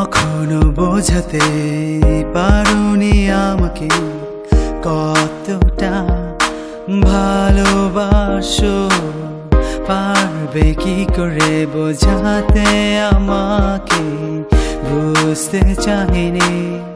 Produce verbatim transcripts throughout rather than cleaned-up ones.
কখনো বোঝাতে পারোনি আমাকে কতটা ভালোবাসো, পারবে কি করে বোঝাতে আমাকে, বুঝতে চাইনি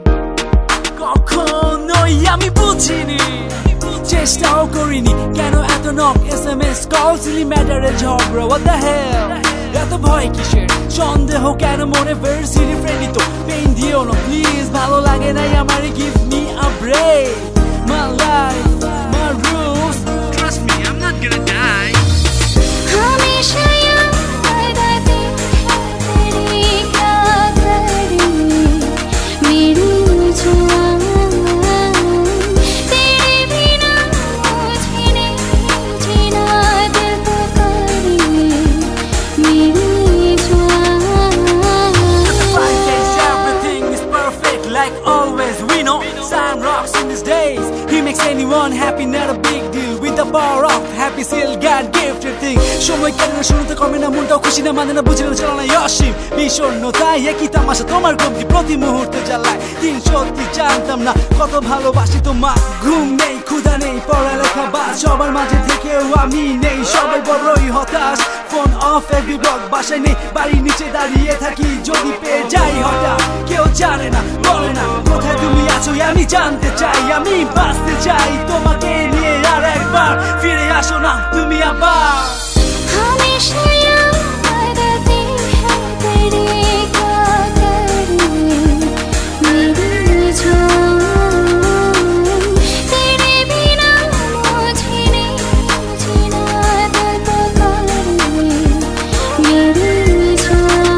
কখনোই আমি বুঝিনি, চেষ্টাও করিনি কেন এত knock S M S call silly ম্যাটারে ঝগড়া, what the hell এত ভয় কিসের, সন্দেহ কেন মনে ভার্সিটি ফ্রেন্ডই তো, পেইন দিও না প্লিজ, ভালো লাগে নাই আমারে, give me a break, my life my rules, trust me I'm not gonna die. हमेशा याद आते हैं तेरी क्या करी मेरी जान, तेरे बिना मुझे नहीं जीना, दिल तो करी मेरी जान. Five days everything is perfect like always, we know Sam rocks in his days, he makes anyone happy, not a big deal, with the power of happy still God gifted thing. সময় কেন না শুনতে কমে না, মনটাও খুশি না, মানে না বুঝে না, চলো না অসীম বিষণ্ণতায় একই তামাশা, তোমার কমতি প্রতি মুহূর্তে জ্বালায়, দিন সত্যি জানতাম না কত ভালোবাসি তোমার, ঘুম নেই ক্ষুধা নেই পড়ালেখা বা সবার মাঝে থেকেও আমি নেই, সবাই বড়ই হতাশ, ফোন অফ এভরি ব্লক, বাসায় নেই বাড়ির নিচে দাঁড়িয়ে থাকি, যদি পেয়ে যাই হঠাৎ কেউ জানে না বলে না কোথায় তুমি আছো, আমি জানতে চাই, আমি বাঁচতে চাই তোমাকে নিয়ে, আর একবার ফিরে আসো না তুমি আবার. हमेशा याद आते हैं तेरी क्या करी मेरी जान, तेरे बिना मुझे नहीं जीना, दिल तो करी मेरी जान.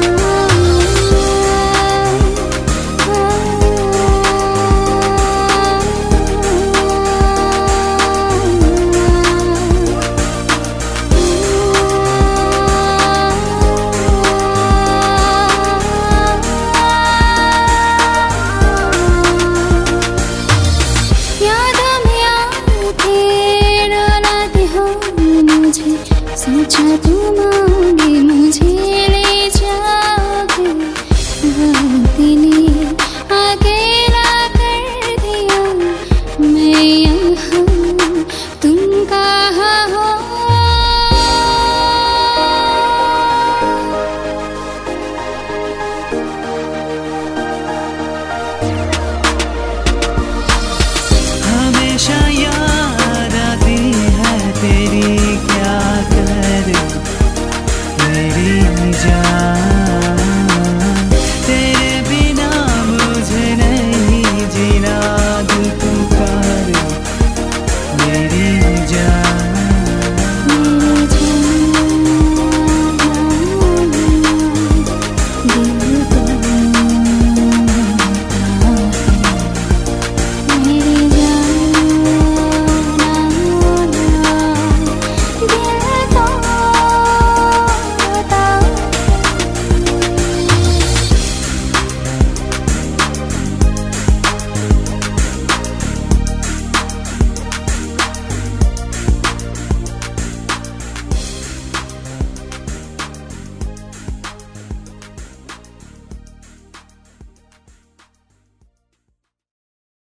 सोचा तुम आगे मुझे ले जाओगे, गलती ने अकेला कर दिया मैं यहाँ